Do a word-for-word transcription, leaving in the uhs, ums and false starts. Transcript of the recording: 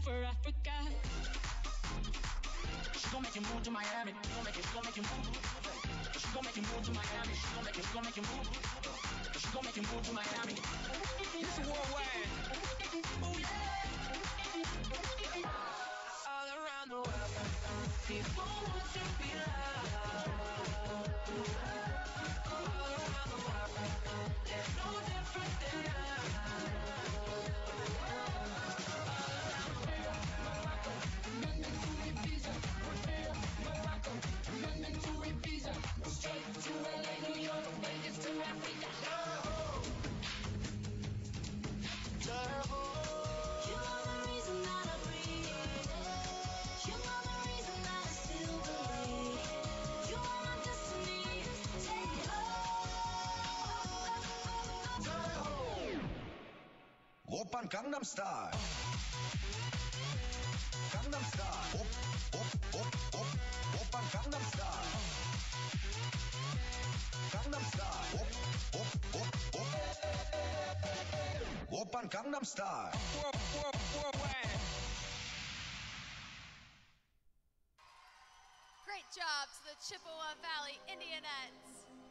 for Africa. She gon' make you move to Miami. She gon' make you, she gon' make you move. She gon' make you move to Miami. She gon' make you, she gon' make you move. She gon' make you move to Miami. This is worldwide. Oh yeah. All around the world, people want to be loved. All around the world, there's no different than love. London to Ibiza, Morocco, London to Ibiza, straight to L A, New York, Vegas to Africa. Turbo. You are the reason that I breathe. You are the reason that I still believe. You are my destiny. Take hold. Oppan Gangnam Style. Gangnam Style. Op, op, op, op. Oppan Gangnam Style. Gangnam Style. Op, op, op, op. Oppan Gangnam Style. Worldwide. Great job to the Chippewa Valley Indianettes.